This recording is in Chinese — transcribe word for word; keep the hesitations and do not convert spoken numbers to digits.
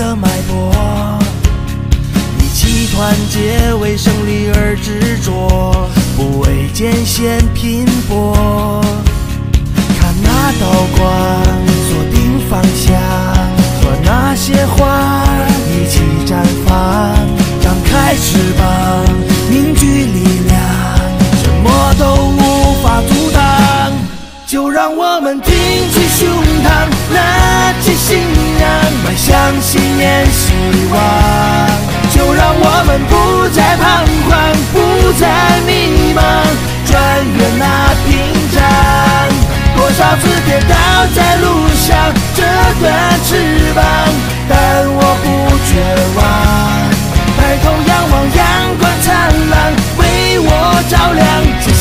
的脉搏，一起团结为胜利而执着，不畏艰险拼搏。看那道光，锁定方向，和那些花一起绽放，张开翅膀，凝聚力量，什么都无法阻挡。就让我们挺起胸膛，拿起信仰，迈向信念希望。就让我们不再彷徨，不再迷茫，穿越那屏障。多少次跌倒在路上，折断翅膀，但我不绝望。抬头仰望，阳光灿烂为我照亮。